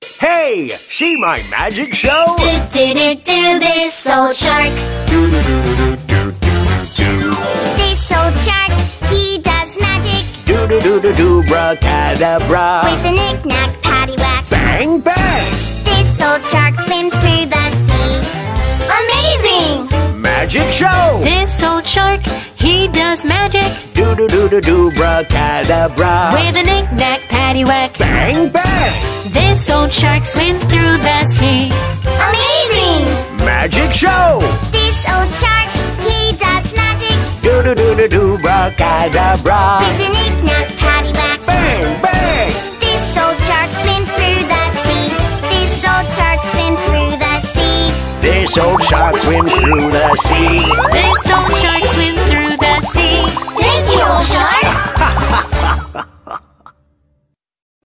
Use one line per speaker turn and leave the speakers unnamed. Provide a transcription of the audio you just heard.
Hey, see my magic show?
Do, this old shark. This old shark, he does magic.
Do, bracadabra.
With a knick-knack, paddywhack.
Bang, bang.
This old shark swims through the sea. Amazing!
Magic show.
This old shark, he does magic.
Do, bracadabra.
With a knick-knack, paddywhack.
Bang, bang.
This old shark swims through the sea.
Amazing!
Magic show.
This old shark, he does magic.
Do, bracadabra.
With a knick-knack, paddywhack.
Bang, bang.
This old shark swims through the sea. This old shark swims through the sea.
This old shark swims through the sea.